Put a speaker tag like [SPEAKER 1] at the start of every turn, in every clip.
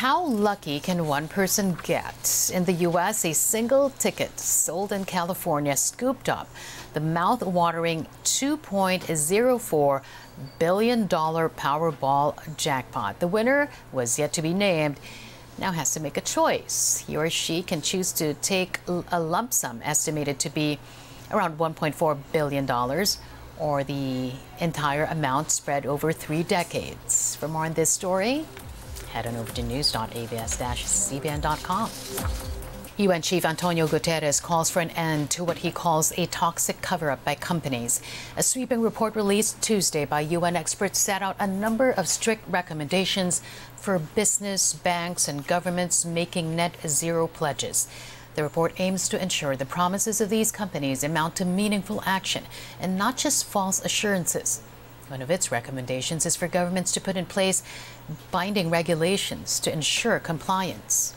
[SPEAKER 1] How lucky can one person get? In the U.S., a single ticket sold in California scooped up the mouth-watering $2.04 billion Powerball jackpot. The winner was yet to be named. Now has to make a choice. He or she can choose to take a lump sum estimated to be around $1.4 billion, or the entire amount spread over 3 decades. For more on this story, head on over to news.abs-cbn.com. UN Chief Antonio Guterres calls for an end to what he calls a toxic cover-up by companies. A sweeping report released Tuesday by UN experts set out a number of strict recommendations for business, banks, and governments making net zero pledges. The report aims to ensure the promises of these companies amount to meaningful action and not just false assurances. One of its recommendations is for governments to put in place binding regulations to ensure compliance.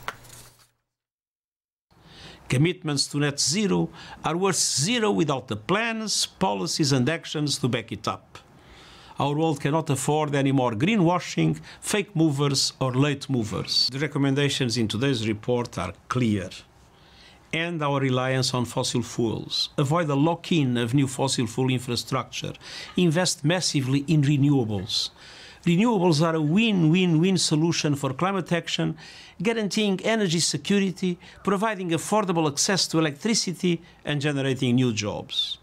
[SPEAKER 2] Commitments to net zero are worth zero without the plans, policies and actions to back it up. Our world cannot afford any more greenwashing, fake movers or late movers. The recommendations in today's report are clear. End our reliance on fossil fuels. Avoid the lock-in of new fossil fuel infrastructure. Invest massively in renewables. Renewables are a win-win-win solution for climate action, guaranteeing energy security, providing affordable access to electricity, and generating new jobs.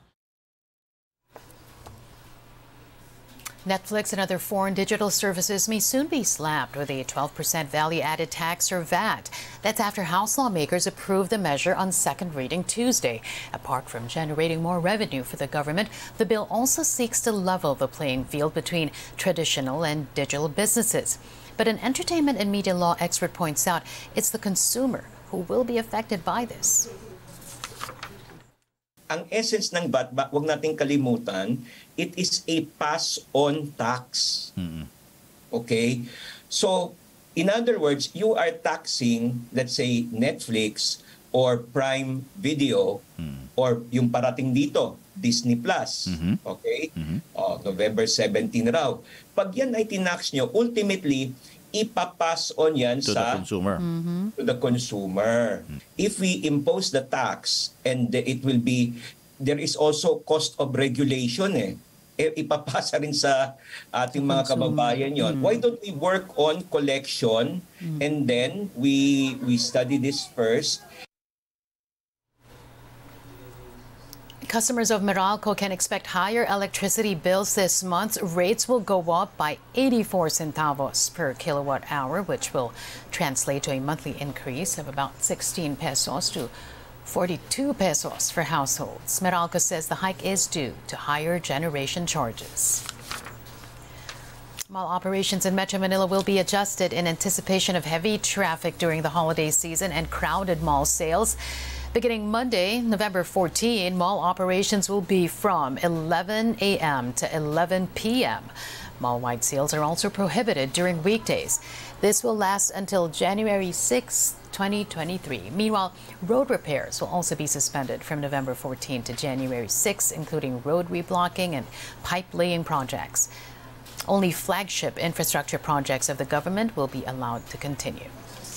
[SPEAKER 1] Netflix and other foreign digital services may soon be slapped with a 12% value-added tax, or VAT. That's after House lawmakers approved the measure on second reading Tuesday. Apart from generating more revenue for the government, the bill also seeks to level the playing field between traditional and digital businesses. But an entertainment and media law expert points out it's the consumer who will be affected by this.
[SPEAKER 3] Ang essence ng VAT, huwag nating kalimutan, it is a pass-on tax. Okay? So, in other words, you are taxing, let's say, Netflix or Prime Video or yung parating dito, Disney Plus. Okay? November 17 raw. Pag yan ay tinax nyo, ultimately, ipapass on yan
[SPEAKER 4] to the consumer.
[SPEAKER 3] To the consumer. If we impose the tax and it will be, there is also cost of regulation ipapasa rin sa ating mga kababayan yon. Why don't we work on collection and then we study this first?
[SPEAKER 1] Customers of Meralco can expect higher electricity bills this month. Rates will go up by 84 centavos per kilowatt hour, which will translate to a monthly increase of about 16 pesos to 42 pesos for households. Meralco says the hike is due to higher generation charges. Mall operations in Metro Manila will be adjusted in anticipation of heavy traffic during the holiday season and crowded mall sales. Beginning Monday, November 14, mall operations will be from 11 a.m. to 11 p.m. Mall-wide sales are also prohibited during weekdays. This will last until January 6, 2023. Meanwhile, road repairs will also be suspended from November 14 to January 6, including road reblocking and pipe laying projects. Only flagship infrastructure projects of the government will be allowed to continue.